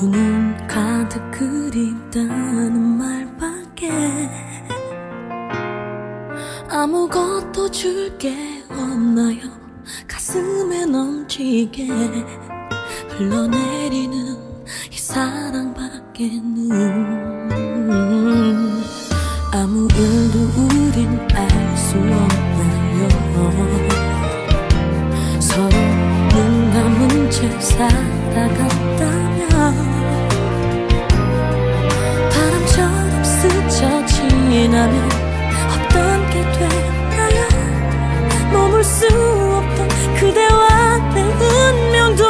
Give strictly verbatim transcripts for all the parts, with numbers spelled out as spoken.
두 눈 가득 그립다는 말밖에 아무것도 줄 게 없나요? 가슴에 넘치게 흘러내리는 이 사랑밖에는 아무 일도 우린 알 수 없나요? 서로 눈 감은 채 살아갔다면 바람처럼 스쳐 지나면 없던 게 되나요? 머물 수 없던 그대와 내 운명도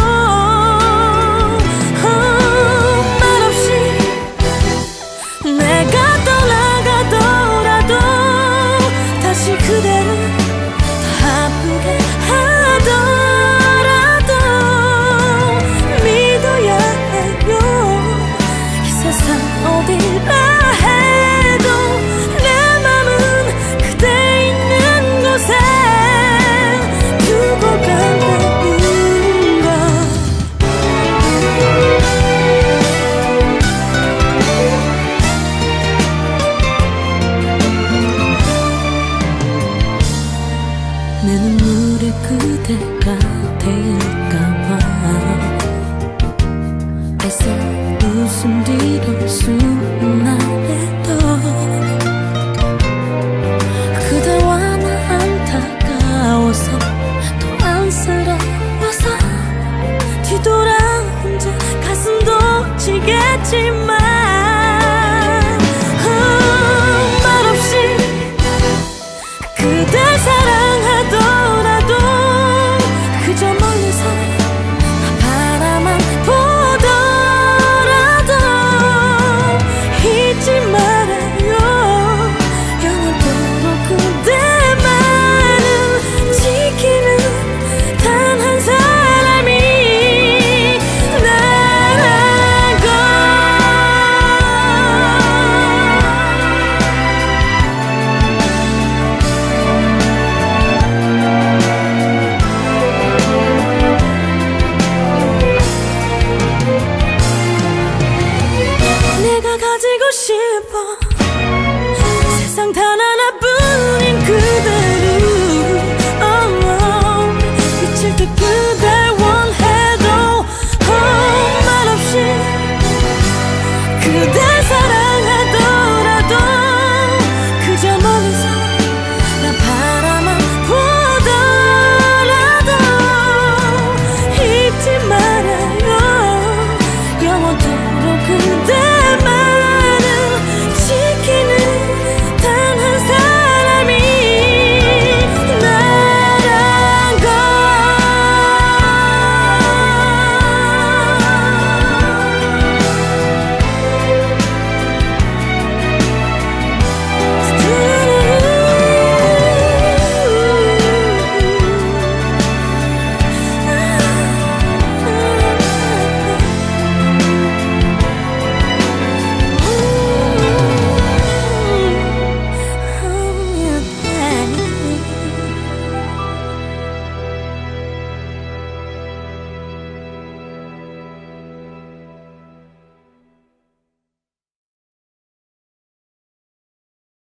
어, 말없이 내가 떠나가더라도 다시 그대를 더 아프게 하더라도 믿어야 해요. 이 세상 어디라 해도 내 맘은 그대 있는 곳에 두고 간다는 걸. 내 눈물에 그대가 될까봐 애써 웃음 뒤로 숨나해도 그대와 나 안타까워서 또 안쓰러워서 뒤돌아 혼자 가슴도 지겠지만